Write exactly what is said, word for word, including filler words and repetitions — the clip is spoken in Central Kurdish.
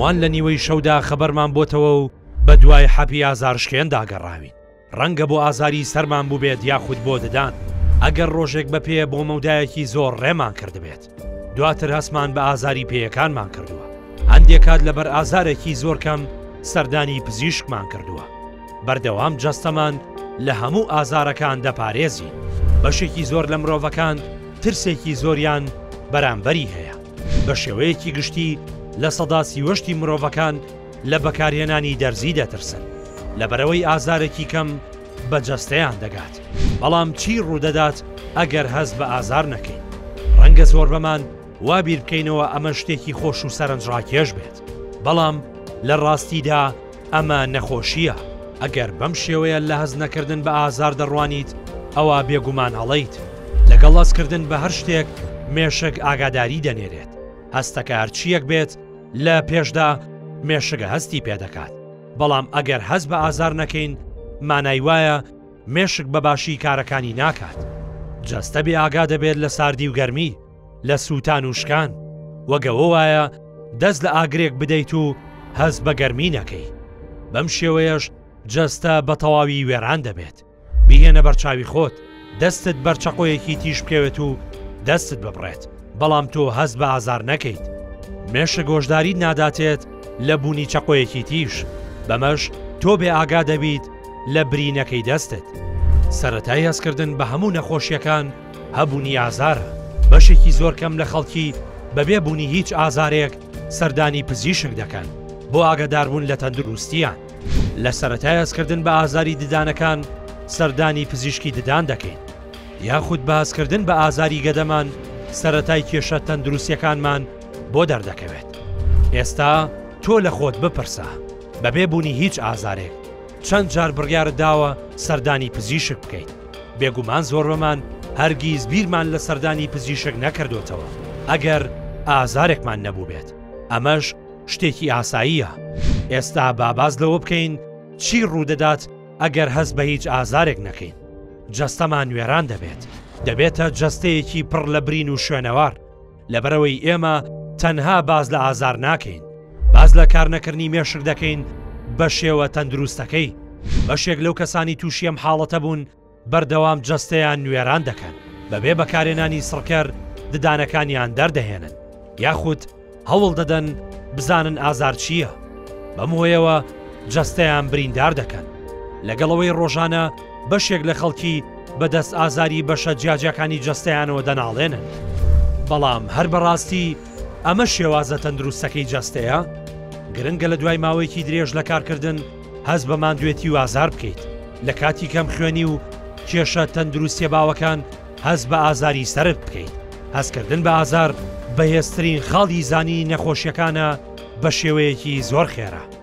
هەمووان لە نیوەی شەودا خەبەرمان بۆتەوە و بە دوای حەپی ئازارشکێن داگەڕاوین. ڕەنگە بۆ ئازاری سەرمان بووبێت یاخود بۆ ددان. ئەگەر ڕۆژێک بە پێ بۆ مەودایەکی زۆر ڕێمان کردبێت. دواتر هەسمان بە ئازاری پێیەکانمان کردووە. هەندێک کات لەبەر ئازارێکی زۆر کەم سەردانی پزیشکمان کردووە. بەردەوام جەستەمان لە هەموو ئازارەکان دەپارێزین. بەشێکی زۆر لە مرۆڤەکان ترسێکی زۆریان بەرامبەری هەیە. بە شێوەیەکی گشتی لە سەدا سیوەشتی مرۆڤەکان لە بەکارهێنانی دەرزی دەترسن. لەبەرەوەی ئازارێکی کەم بە جەستەیان دەگات. بەڵام چی ڕوودەدات ئەگەر هەست بە ئازار نەکەین؟ ڕەنگە زۆر بەمان وا بیر بکەینەوە ئەمە شتێکی خۆش و سەرنجڕاکێش بێت. بەڵام لە ڕاستیدا ئەمە نەخۆشیە. ئەگەر بەم شێوەیە لە هەز نەکردن بە ئازار دەڕوانیت ئەوە بێگومان هەڵەیت. لەگەڵ هەستکردن بە هەر شتێک مێشک ئاگاداری دەنێرێت. هەستەکە هەرچیەک بێت لە پێشدا مێشکە هەستی پێدەکات. بەڵام ئەگەر هەست بە ئازار نەکەین مانای وایە مێشک بەباشی کارەکانی ناکات. جەستە بێ ئاگا دەبێت لە ساردی و گەرمی، لە سووتان و شکان. وەگەوە وایە دەست لە ئاگرێک بدەیت و هەست بە گەرمی نەکەی. بەم شێوەیەش جەستە بە تەواوی وێران دەبێت. بیهێنە بەرچاوی خۆت، دەستت بەرچەقۆیەکی تیش بکەوێت و دەستت ببڕێت. بەڵام تۆ هەست بە ئازار نەکەیت. مێشە گۆشداری ناداتێت لە بوونی چەقۆیەکی تیش. بەمەش تۆ بێ ئاگا دەبیت لە برینەکەی دەستت. سەرەتای هەستکردن بە هەموو نەخۆشیەکان هەبوونی ئازارە. بەشێکی زۆر کەم لە خەڵکی بەبێ بوونی هیچ ئازارێک سەردانی پزیشک دەکەن بۆ ئاگاداربوون لە تەندروستیان. لە سەرەتای هەستکردن بە ئازاری ددانەکان سەردانی پزیشکی ددان دەکەین. یاخود بە هەستکردن بە ئازاری گەدەمان سەرەتای کێشە تەندروستیەکانمان بۆ دەردەکەوێت. ئێستا تۆ لە خۆت بپرسە بەبێ بوونی هیچ ئازارێک چەند جار بڕیارت داوە سەردانی پزیشک بکەیت؟ بێگومان زۆر بەمان هەرگیز بیرمان لە سەردانی پزیشک نەکردوتەوە ئەگەر ئازارێکمان نەبوو بێت. ئەمەش شتێکی ئاساییە. ئێستا باباز لەوە بکەین چی ڕوودەدات ئەگەر هەست بە هیچ ئازارێک نەکەین. جەستەمان وێران دەبێت. دەبێتە جەستەیەکی پڕ لە برین و شوێنەوار. لەبەرەوەی ئێمە تەنها باز لە ئازار ناکەین، باز لە کارنەکردنی مێشک دەکەین بە شێوە تەندروستەکەی. بەشێک لەو کەسانی تووشی ئەم حاڵەتە بوون بەردەوام جەستەیان نوێران دەکەن بەبێ بەکارهێنانی سڕکەر ددانەکانیان دەردەهێنن یاخود هەوڵ دەدەن بزانن ئازار چییە. بەم هۆیەوە جەستەیان بریندار دەکەن. لەگەڵەوەی ڕۆژانە بەشێک لە خەڵکی بەدەست ئازاری بەشە جیاجەکانی جەستەیانەوە دەناڵێنن. بەڵام هەر بەڕاستی ئەمە شێوازە تەندروستەکەی جەستەیە؟ گرنگە لە دوای ماوەیەکی درێژ لە کارکردن هەست بە ماندوێتی و ئازار بکەیت. لە کاتی کەم خوێنی و کێشە تەندروستیە باوەکان هەست بە ئازاری سەرت بکەیت. هەستکردن بە ئازار بەهێزترین خاڵی زانی نەخۆشیەکانە بە شێوەیەکی زۆر خێرە.